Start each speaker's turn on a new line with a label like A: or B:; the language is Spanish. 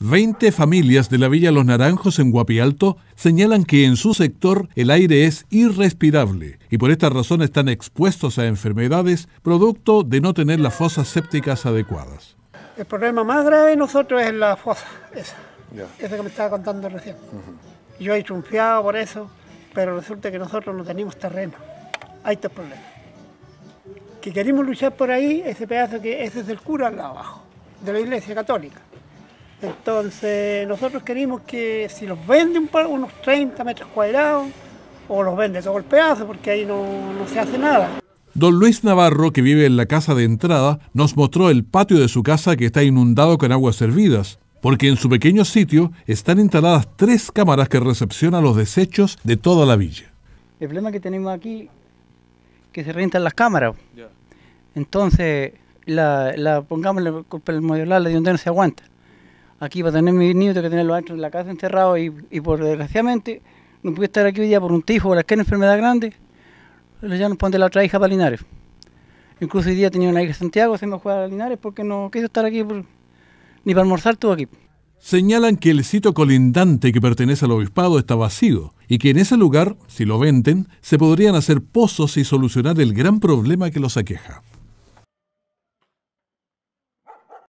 A: 20 familias de la Villa Los Naranjos en Guapialto señalan que en su sector el aire es irrespirable y por esta razón están expuestos a enfermedades producto de no tener las fosas sépticas adecuadas.
B: El problema más grave de nosotros es la fosa, esa que me estaba contando recién. Yo he triunfado por eso, pero resulta que nosotros no tenemos terreno. Ahí está el problema. Que queremos luchar por ahí, ese pedazo que ese es del cura al lado abajo, de la iglesia católica. Entonces nosotros queremos que si los venden unos 30 metros cuadrados, o los vende todo el pedazo, porque ahí no se hace nada.
A: Don Luis Navarro, que vive en la casa de entrada, nos mostró el patio de su casa que está inundado con aguas hervidas, porque en su pequeño sitio están instaladas 3 cámaras que recepcionan los desechos de toda la villa.
C: El problema que tenemos aquí que se revientan las cámaras. Entonces, pongámosle culpa al modular de donde no se aguanta. Aquí para tener mi niño tengo que tenerlo adentro de la casa encerrado y por desgraciadamente no pude estar aquí hoy día por un tifo o cualquier enfermedad grande. Ya nos ponen la otra hija para Linares. Incluso hoy día tenía una hija de Santiago, se me fue a Linares porque no quiso estar aquí ni para almorzar, estuvo aquí.
A: Señalan que el sitio colindante que pertenece al obispado está vacío y que en ese lugar, si lo venden, se podrían hacer pozos y solucionar el gran problema que los aqueja.